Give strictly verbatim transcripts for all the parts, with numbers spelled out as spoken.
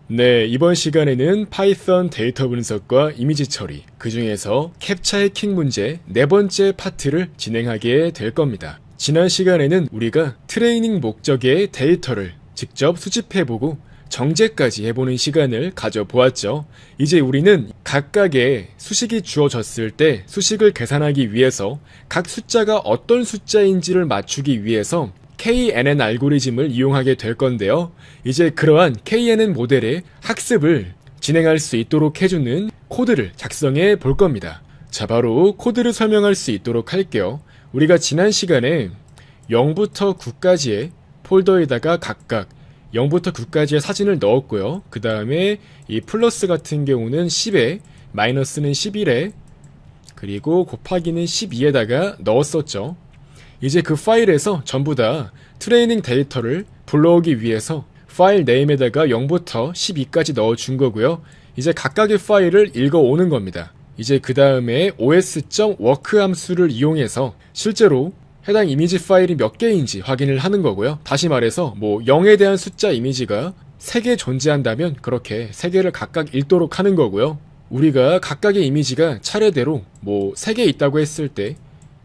네, 이번 시간에는 파이썬 데이터 분석과 이미지 처리, 그 중에서 캡차 해킹 문제 네 번째 파트를 진행하게 될 겁니다. 지난 시간에는 우리가 트레이닝 목적의 데이터를 직접 수집해보고 정제까지 해보는 시간을 가져보았죠. 이제 우리는 각각의 수식이 주어졌을 때 수식을 계산하기 위해서 각 숫자가 어떤 숫자인지를 맞추기 위해서 케이엔엔 알고리즘을 이용하게 될 건데요. 이제 그러한 케이엔엔 모델의 학습을 진행할 수 있도록 해주는 코드를 작성해 볼 겁니다. 자, 바로 코드를 설명할 수 있도록 할게요. 우리가 지난 시간에 영부터 구까지의 폴더에다가 각각 영부터 구까지의 사진을 넣었고요. 그 다음에 이 플러스 같은 경우는 십에, 마이너스는 십일에, 그리고 곱하기는 십이에다가 넣었었죠. 이제 그 파일에서 전부 다 트레이닝 데이터를 불러오기 위해서 파일 네임에다가 영부터 십이까지 넣어준 거고요. 이제 각각의 파일을 읽어오는 겁니다. 이제 그 다음에 os.work 함수를 이용해서 실제로 해당 이미지 파일이 몇 개인지 확인을 하는 거고요. 다시 말해서 뭐 영에 대한 숫자 이미지가 세 개 존재한다면 그렇게 세 개를 각각 읽도록 하는 거고요. 우리가 각각의 이미지가 차례대로 뭐 세 개 있다고 했을 때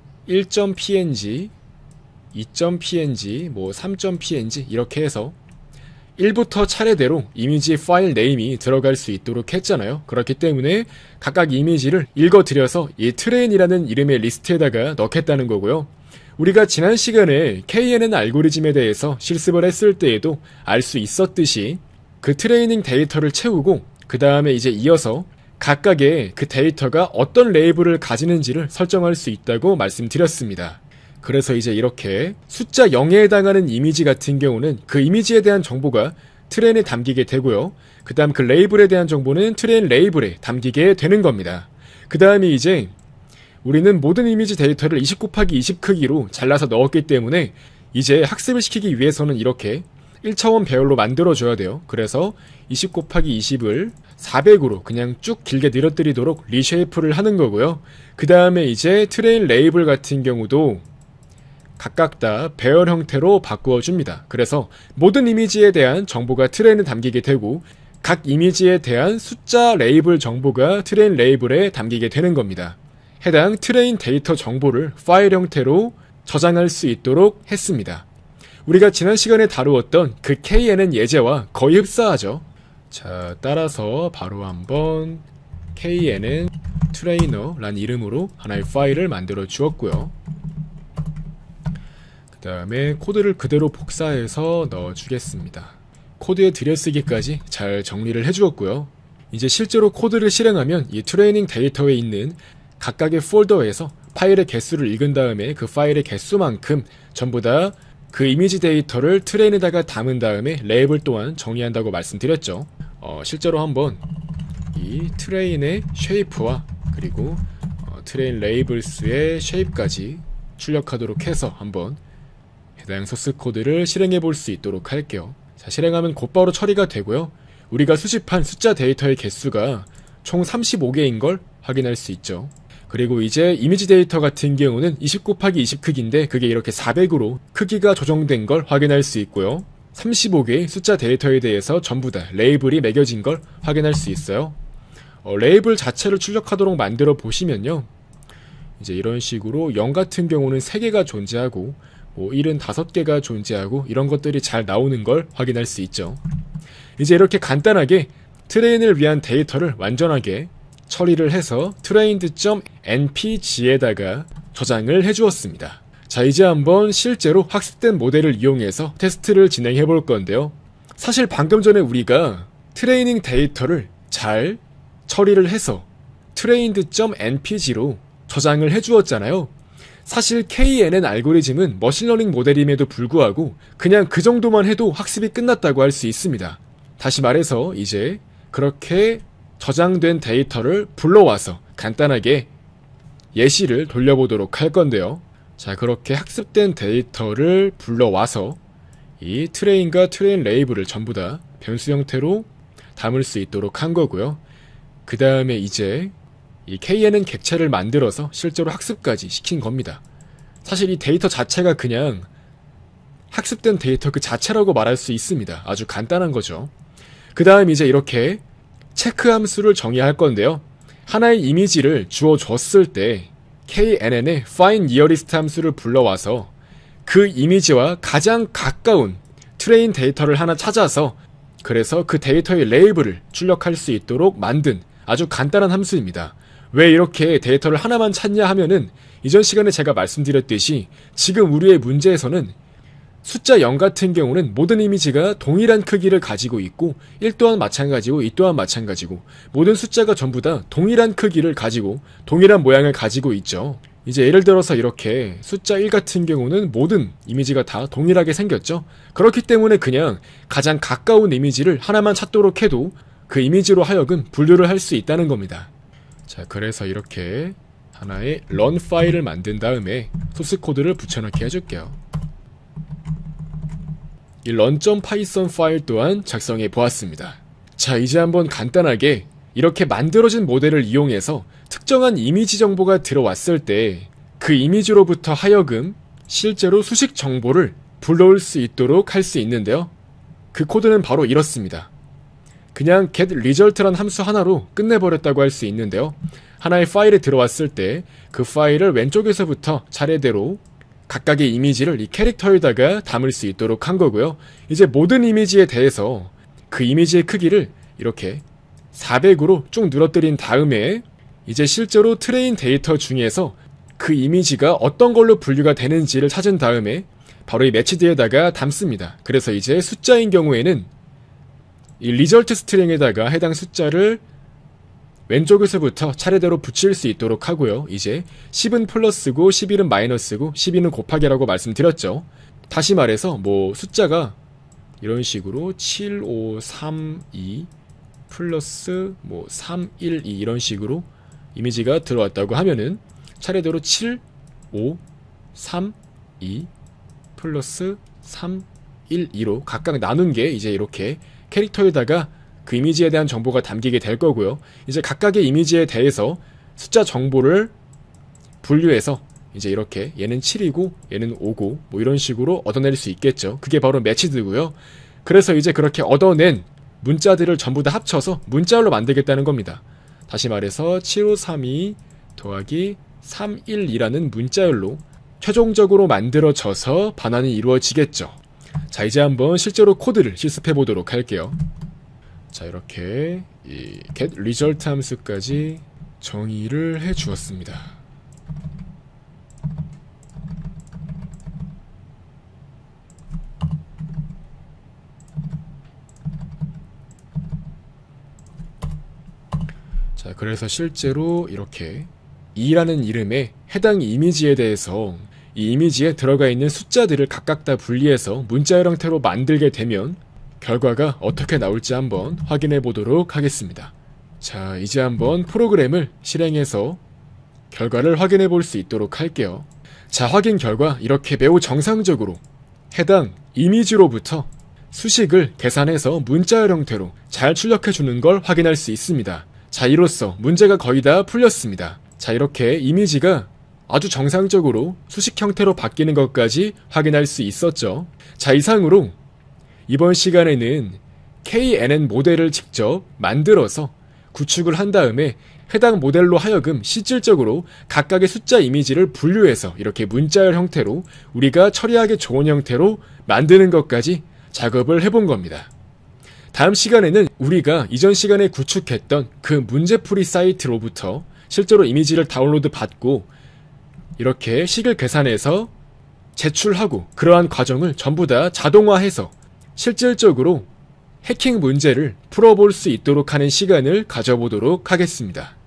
일.png, 이.png, 뭐 삼.png 이렇게 해서 일부터 차례대로 이미지 파일 네임이 들어갈 수 있도록 했잖아요. 그렇기 때문에 각각 이미지를 읽어드려서 이 트레인이라는 이름의 리스트에다가 넣겠다는 거고요. 우리가 지난 시간에 케이엔엔 알고리즘에 대해서 실습을 했을 때에도 알 수 있었듯이 그 트레이닝 데이터를 채우고 그 다음에 이제 이어서 각각의 그 데이터가 어떤 레이블을 가지는지를 설정할 수 있다고 말씀드렸습니다. 그래서 이제 이렇게 숫자 영에 해당하는 이미지 같은 경우는 그 이미지에 대한 정보가 트레인에 담기게 되고요. 그 다음 그 레이블에 대한 정보는 트레인 레이블에 담기게 되는 겁니다. 그 다음에 이제 우리는 모든 이미지 데이터를 이십 곱하기 이십 크기로 잘라서 넣었기 때문에 이제 학습을 시키기 위해서는 이렇게 일 차원 배열로 만들어줘야 돼요. 그래서 이십 곱하기 이십을 사백으로 그냥 쭉 길게 늘어뜨리도록 리쉐이프를 하는 거고요. 그 다음에 이제 트레인 레이블 같은 경우도 각각 다 배열 형태로 바꾸어 줍니다. 그래서 모든 이미지에 대한 정보가 트레인에 담기게 되고 각 이미지에 대한 숫자 레이블 정보가 트레인 레이블에 담기게 되는 겁니다. 해당 트레인 데이터 정보를 파일 형태로 저장할 수 있도록 했습니다. 우리가 지난 시간에 다루었던 그 케이엔엔 예제와 거의 흡사하죠. 자, 따라서 바로 한번 케이엔엔 트레이너란 이름으로 하나의 파일을 만들어 주었고요. 그 다음에 코드를 그대로 복사해서 넣어 주겠습니다. 코드의 들여쓰기까지 잘 정리를 해 주었고요. 이제 실제로 코드를 실행하면 이 트레이닝 데이터에 있는 각각의 폴더에서 파일의 개수를 읽은 다음에 그 파일의 개수만큼 전부 다 그 이미지 데이터를 트레인에다가 담은 다음에 레이블 또한 정리한다고 말씀드렸죠. 어, 실제로 한번 이 트레인의 쉐이프와 그리고 어, 트레인 레이블스의 쉐입까지 출력하도록 해서 한번 해당 소스 코드를 실행해 볼 수 있도록 할게요. 자, 실행하면 곧바로 처리가 되고요. 우리가 수집한 숫자 데이터의 개수가 총 삼십오 개인 걸 확인할 수 있죠. 그리고 이제 이미지 데이터 같은 경우는 이십 곱하기 이십 크기인데 그게 이렇게 사백으로 크기가 조정된 걸 확인할 수 있고요. 삼십오 개의 숫자 데이터에 대해서 전부 다 레이블이 매겨진 걸 확인할 수 있어요. 어, 레이블 자체를 출력하도록 만들어 보시면요. 이제 이런 식으로 영 같은 경우는 세 개가 존재하고 뭐 일은 다섯 개가 존재하고 이런 것들이 잘 나오는 걸 확인할 수 있죠. 이제 이렇게 간단하게 트레인을 위한 데이터를 완전하게 처리를 해서 trained.npg에다가 저장을 해주었습니다. 자, 이제 한번 실제로 학습된 모델을 이용해서 테스트를 진행해 볼 건데요. 사실 방금 전에 우리가 트레이닝 데이터를 잘 처리를 해서 trained.npg로 저장을 해주었잖아요. 사실 케이엔엔 알고리즘은 머신러닝 모델임에도 불구하고 그냥 그 정도만 해도 학습이 끝났다고 할 수 있습니다. 다시 말해서 이제 그렇게 저장된 데이터를 불러와서 간단하게 예시를 돌려보도록 할 건데요. 자, 그렇게 학습된 데이터를 불러와서 이 트레인과 트레인 레이블을 전부 다 변수 형태로 담을 수 있도록 한 거고요. 그 다음에 이제 이 케이엔엔 객체를 만들어서 실제로 학습까지 시킨 겁니다. 사실 이 데이터 자체가 그냥 학습된 데이터 그 자체라고 말할 수 있습니다. 아주 간단한 거죠. 그 다음 이제 이렇게 체크 함수를 정의할 건데요. 하나의 이미지를 주어줬을 때 케이엔엔의 find nearest 함수를 불러와서 그 이미지와 가장 가까운 트레인 데이터를 하나 찾아서 그래서 그 데이터의 레이블을 출력할 수 있도록 만든 아주 간단한 함수입니다. 왜 이렇게 데이터를 하나만 찾냐 하면은 이전 시간에 제가 말씀드렸듯이 지금 우리의 문제에서는 숫자 영 같은 경우는 모든 이미지가 동일한 크기를 가지고 있고 일 또한 마찬가지고 이 또한 마찬가지고 모든 숫자가 전부 다 동일한 크기를 가지고 동일한 모양을 가지고 있죠. 이제 예를 들어서 이렇게 숫자 일 같은 경우는 모든 이미지가 다 동일하게 생겼죠. 그렇기 때문에 그냥 가장 가까운 이미지를 하나만 찾도록 해도 그 이미지로 하여금 분류를 할 수 있다는 겁니다. 자, 그래서 이렇게 하나의 run 파일을 만든 다음에 소스 코드를 붙여넣기 해줄게요. 이 run.python 파일 또한 작성해 보았습니다. 자, 이제 한번 간단하게 이렇게 만들어진 모델을 이용해서 특정한 이미지 정보가 들어왔을 때 그 이미지로부터 하여금 실제로 수식 정보를 불러올 수 있도록 할 수 있는데요. 그 코드는 바로 이렇습니다. 그냥 getResult란 함수 하나로 끝내버렸다고 할 수 있는데요. 하나의 파일에 들어왔을 때 그 파일을 왼쪽에서부터 차례대로 각각의 이미지를 이 캐릭터에다가 담을 수 있도록 한 거고요. 이제 모든 이미지에 대해서 그 이미지의 크기를 이렇게 사백으로 쭉 늘어뜨린 다음에 이제 실제로 트레인 데이터 중에서 그 이미지가 어떤 걸로 분류가 되는지를 찾은 다음에 바로 이 매치드에다가 담습니다. 그래서 이제 숫자인 경우에는 이 리절트 스트링에다가 해당 숫자를 왼쪽에서부터 차례대로 붙일 수 있도록 하고요. 이제 십은 플러스고 십일은 마이너스고 십이는 곱하기라고 말씀드렸죠. 다시 말해서 뭐 숫자가 이런 식으로 칠, 오, 삼, 이 플러스 뭐 삼, 일, 이 이런 식으로 이미지가 들어왔다고 하면은 차례대로 칠, 오, 삼, 이 플러스 삼, 일, 이로 각각 나눈 게 이제 이렇게 캐릭터에다가 그 이미지에 대한 정보가 담기게 될 거고요. 이제 각각의 이미지에 대해서 숫자 정보를 분류해서 이제 이렇게 얘는 칠이고 얘는 오고 뭐 이런 식으로 얻어낼 수 있겠죠. 그게 바로 매치드고요. 그래서 이제 그렇게 얻어낸 문자들을 전부 다 합쳐서 문자열로 만들겠다는 겁니다. 다시 말해서 칠오삼이 더하기 삼일이라는 문자열로 최종적으로 만들어져서 반환이 이루어지겠죠. 자, 이제 한번 실제로 코드를 실습해 보도록 할게요. 자, 이렇게 이 getResult 함수까지 정의를 해 주었습니다. 자, 그래서 실제로 이렇게 이라는 이름의 해당 이미지에 대해서 이 이미지에 들어가 있는 숫자들을 각각 다 분리해서 문자열 형태로 만들게 되면 결과가 어떻게 나올지 한번 확인해 보도록 하겠습니다. 자, 이제 한번 프로그램을 실행해서 결과를 확인해 볼 수 있도록 할게요. 자, 확인 결과 이렇게 매우 정상적으로 해당 이미지로부터 수식을 계산해서 문자열 형태로 잘 출력해 주는 걸 확인할 수 있습니다. 자, 이로써 문제가 거의 다 풀렸습니다. 자, 이렇게 이미지가 아주 정상적으로 수식 형태로 바뀌는 것까지 확인할 수 있었죠. 자, 이상으로 이번 시간에는 케이엔엔 모델을 직접 만들어서 구축을 한 다음에 해당 모델로 하여금 실질적으로 각각의 숫자 이미지를 분류해서 이렇게 문자열 형태로 우리가 처리하기 좋은 형태로 만드는 것까지 작업을 해본 겁니다. 다음 시간에는 우리가 이전 시간에 구축했던 그 문제풀이 사이트로부터 실제로 이미지를 다운로드 받고 이렇게 식을 계산해서 제출하고 그러한 과정을 전부 다 자동화해서 실질적으로 해킹 문제를 풀어볼 수 있도록 하는 시간을 가져보도록 하겠습니다.